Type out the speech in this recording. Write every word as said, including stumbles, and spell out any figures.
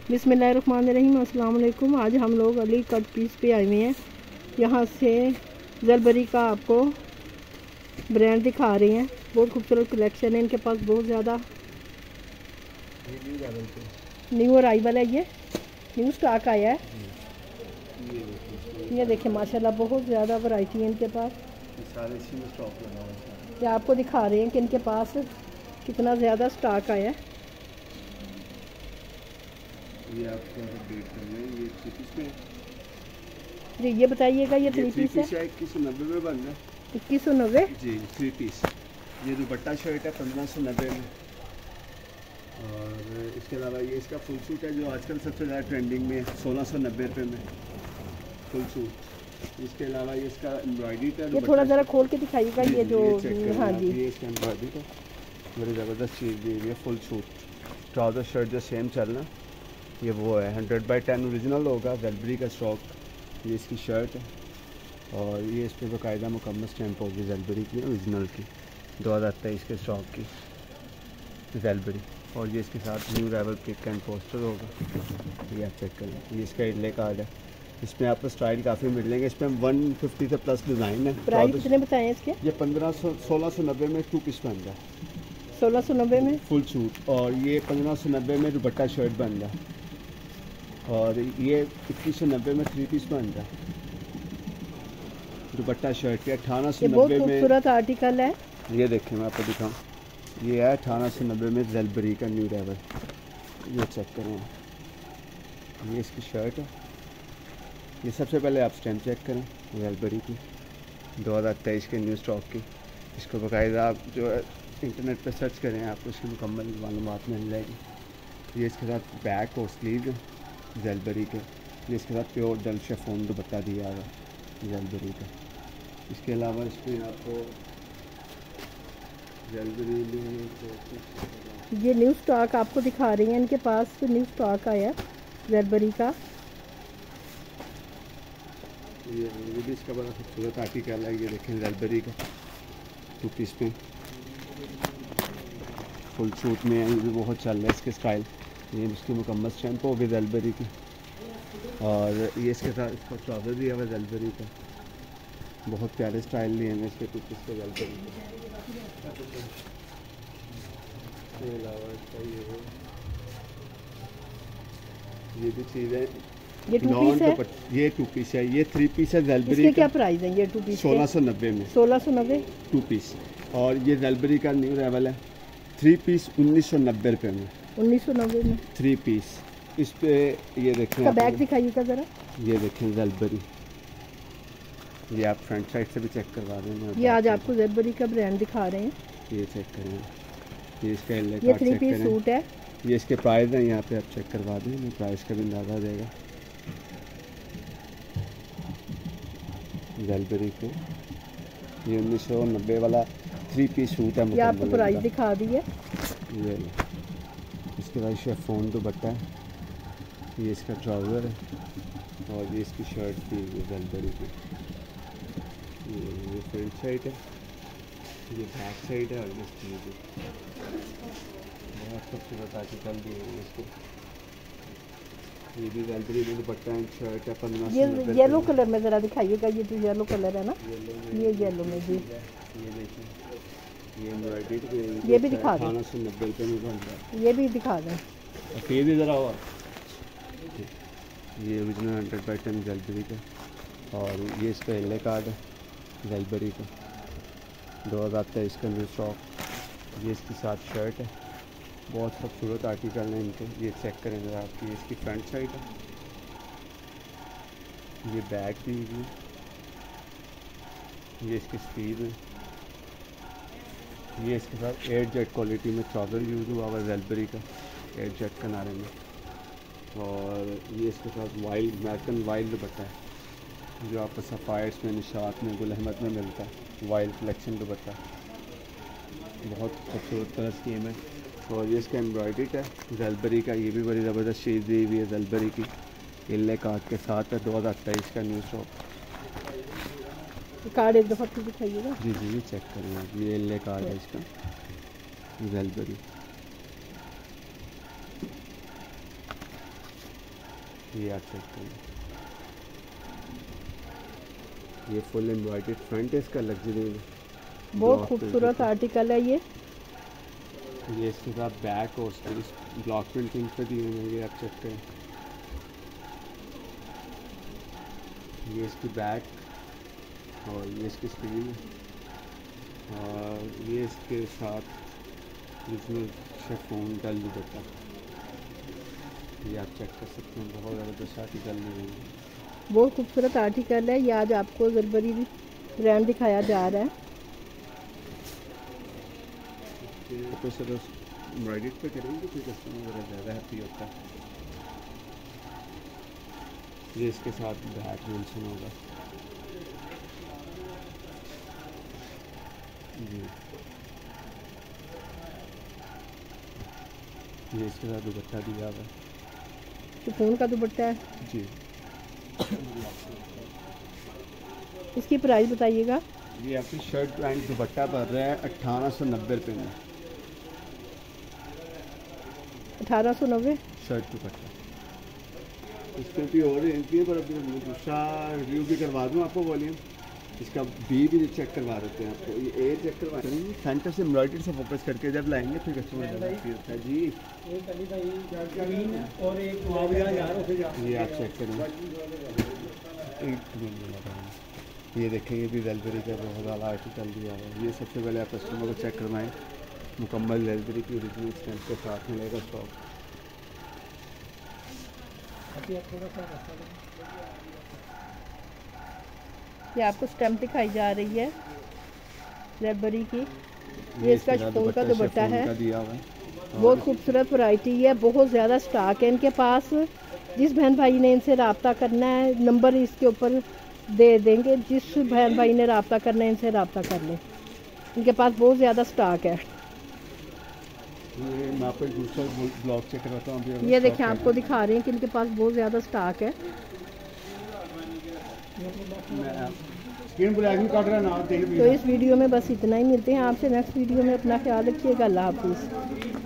बिस्मिल्लाहिर्रहमानिर्रहीम, अस्सलाम वालेकुम। आज हम लोग अली कट पीस पे आए हुए हैं। यहाँ से जलबरी का आपको ब्रांड दिखा रहे हैं। बहुत खूबसूरत कलेक्शन है इनके पास, बहुत ज़्यादा न्यू अराइवल है। ये न्यू स्टॉक आया है। ये देखिए माशाल्लाह बहुत ज़्यादा वैरायटी है इनके पास। ये आपको दिखा रहे हैं कि इनके पास कितना ज़्यादा स्टॉक आया है। ये आपको अपडेट कर रहे हैं। ये थ्री पीस में जी, ये बताइएगा ये थ्री पीस है इक्कीस सौ नब्बे में बन रहा है। इक्कीस सौ नब्बे जी थ्री पीस। ये दुपट्टा शर्ट है पंद्रह सौ नब्बे में। और इसके अलावा ये इसका फुल सूट है जो आजकल सबसे ज़्यादा ट्रेंडिंग में सोलह सौ नब्बे रुपये में फुल सूट। इसके अलावा ये इसका एम्ब्रॉयडरी का ये थोड़ा ज़रा खोल के दिखाइएगा। ये जो हाँ जी, ये इसका एम्ब्रॉयडरी का बड़ी ज़बरदस्त चीज़ दी हुई है। फुल सूट ट्राउज़र शर्ट जो सेम चलना, ये वो है हंड्रेड बाई टेन ओरिजिनल होगा, वेलबरी का स्टॉक। ये इसकी शर्ट है और ये इस पर बाकायदा मुकम्मल स्टैंप होगी वेलबरी की ओरिजिनल की, दो हज़ार तेईस के स्टॉक की वेलबरी। और ये इसके साथ new arrival pick and poster होगा। ये आप चेक करें, ये इसका इडले कार्ड है। इसमें आपको स्टाइल काफ़ी मिल लेंगे। इसमें वन फिफ्टी से प्लस डिज़ाइन है। प्राइस कितने बताएं इसके? ये पंद्रह सौ सोलह सौ नब्बे में टू पीस बन रहा है, सोलह सौ नब्बे में फुल सूट। और ये पंद्रह सौ नब्बे में दुपट्टा शर्ट बन रहा है। और ये इक्कीस सौ नब्बे में थ्री पीस बन रहा है दुपट्टा शर्ट के। अठारह सौ नब्बे में खूबसूरत आर्टिकल है। ये देखें मैं आपको दिखाऊं, ये है अठारह सौ नब्बे में वेलबरी का न्यू अराइवल। ये चेक करें, ये इसकी शर्ट है। ये सबसे पहले आप स्टैम्प चेक करें वेलबरी की दो हज़ार तेईस के न्यू स्टॉक की। इसको बाकायदा आप जो है इंटरनेट पर सर्च करें, आपको इसकी मुकम्मल मालूमात मिल जाएगी। ये इसके साथ बैक और स्लीव वेलबरी के। ये इसके साथ प्योर डल शिफॉन दुपट्टा दिया है वेलबरी का। इसके अलावा इसमें आपको वेलबरी ये न्यू स्टॉक आपको दिखा रही हैं। इनके पास न्यू स्टॉक आया वेलबरी का। ये ये भी इसका बड़ा खूबसूरत आर्टिकल है। ये देखें वेलबरी का टू पीस में फुल सूट में है। ये भी बहुत चल रहा है इसके स्टाइल। ये इसकी मुकम्मल स्टैम्प होगी वेलबरी की। और ये इसके साथ इसका ट्राउज़र दिया हुआ है वेलबरी का। बहुत प्यारे स्टाइल लिए हैं इसके टू पीस के वेलबरी के। इसके अलावा इसका ये है, ये भी चीज़ें ये टू पीस है। ये टू पीस है, ये थ्री पीस है वेलबरी। इसके क्या प्राइस है? ये टू पीस सोलह सौ नब्बे में सोलह सौ नब्बे टू पीस। और ये वेलबरी का न्यू अराइवल है थ्री पीस उन्नीस सौ नब्बे रुपये में उन्नीस सौ नब्बे में थ्री पीस। इस पे ये देखें, इसका बैग दिखाइएगा ज़रा। ये देखें वेलबरी। ये आप फ्रंट साइड से भी चेक करवा दें। ये आज आपको वेलबरी का ब्रांड दिखा रहे हैं। ये चेक करें, ये इसका ये थ्री पीस सूट है। ये इसके प्राइस हैं, यहाँ पे आप चेक करवा दें, प्राइस का भी अंदाज़ा आ जाएगा। वेलबरी के ये उन्नीस सौ नब्बे वाला थ्री पीस सूट है। ये आपको प्राइस दिखा दी है। ये इसके बाद शिफॉन दुपट्टा है। ये इसका ट्राउज़र है और ये इसकी शर्ट थी वेलबरी की। ये ये फ्रंट साइड है, ये बैक साइड है। और ये स्लीव है। बहुत खूबसूरत आर्टिकल दिए हैं इसको। ये भी वेलबरी में दुपट्टा एंड शर्ट है पंद्रह सौ नब्बे। ये येलो कलर में ज़रा दिखाइएगा। ये जो येलो कलर है ना, ये येलो में जी। ये देखिए, ये एम्ब्रॉयडरी ये भी दिखा दें। अठारह सौ नब्बे रुपये में बन रहा है। ये भी दिखा दें। ये भी ज़रा और ये original hundred by ten Wellbury का। और ये इसका एल कार्ड है वेलबरी का दो हज़ार तेईस का न्यू स्टॉक। ये इसके साथ शर्ट है। बहुत खूबसूरत आर्टिकल है इनके। ये चेक करें जरा आप। ये इसकी फ्रंट साइड है। ये बैक भी है। ये इसकी स्लीव है। ये इसके साथ एयर जेट क्वालिटी में ट्राउज़र यूज़ हुआ हुआ वेलबरी का, एयर जेट किनारे में। और ये इसके साथ वाइल्ड अमेरिकन वाइल्ड दुपट्टा है जो आपको सफ़ायर्स में, निशात में, गुल अहमद में मिलता है। वाइल्ड कलेक्शन दुपट्टा बहुत खूबसूरत कलर स्कीम है। और ये इसका एम्ब्रॉयडरी है वेलबरी का। ये भी बड़ी ज़बरदस्त चीज़ दी हुई है वेलबरी की। इल्ले कार्ड के साथ है दो हज़ार तेईस का न्यू स्टॉक। कार्ड एक दफ़ा फिर दिखाइएगा। जी जी ये चेक करें आप। ये इल्ले कार्ड है इसका वेलबरी। ये आप चेक करें, ये फुल एम्ब्रॉयडर्ड फ्रंट है इसका लग्जरी में, बहुत खूबसूरत आर्टिकल है ये। ये इसके साथ बैक और उसके ब्लॉक प्रिंटिंग पे दिए हुए हैं, ये आप चेक करें। ये इसकी बैक और ये इसकी स्क्रीन और ये इसके साथ जिसमें शिफॉन डल दुपट्टा, ये आप चेक कर सकते हैं, बहुत ज़बरदस्त आर्टिकल है, बहुत खूबसूरत आर्टिकल है ये। आज आपको ज़रबरी ब्रांड दिखाया जा रहा है। तो सर एम्ब्रॉयडरी पे करेंगे तो कस्टमर ज़रा ज़्यादा हैप्पी होता है। ये इसके साथ बैक मेंशन होगा जी, ये इसके साथ दुपट्टा दिया हुआ है, शिफॉन का दुपट्टा है जी। इसकी प्राइस बताइएगा। ये आपकी शर्ट पैंट दुपट्टा पड़ रहा है अट्ठारह सौ नब्बे रुपये में, अठारह सौ नब्बे शर्ट दुपट्टा। इसमें भी और रेंज पर अभी मैं दूसरा रिव्यू भी करवा दूँ आपको, वॉल्यूम इसका बी भी चेक करवा देते हैं आपको। ये ए चेक करवा देंगे, सेंटर से एम्ब्रॉयडरी से फोकस करके जब लाएंगे फिर कस्टमर होता है जी। ये आप चेक करें, ये देखें, ये भी रेलबरी का बहुत ज़्यादा आर्टिकल दिया है। ये सबसे पहले आप कस्टमर को चेक करवाएं, मुकम्मल रेलबरी की ओरिजिनल स्टैम्प के साथ मिलेगा स्टॉक। ये आपको स्टैम्प दिखाई जा रही है रेलबरी की। ये इसका शिफॉन का दुपट्टा है, बहुत खूबसूरत वैरायटी है, बहुत ज़्यादा स्टॉक है इनके पास। जिस बहन भाई ने इनसे रब्ता करना है नंबर इसके ऊपर दे देंगे, जिस बहन भाई ने रब्ता करना है इनसे रब्ता कर लें, इनके पास बहुत ज़्यादा स्टॉक है। ये मैं आपको दूसरा ब्लॉग चेक करवाता हूँ। ये देखिए आपको दिखा रहे हैं कि इनके पास बहुत ज़्यादा स्टॉक है। तो इस वीडियो में बस इतना ही, मिलते हैं आपसे नेक्स्ट वीडियो में। अपना ख्याल रखिएगा, अल्लाह हाफिज़।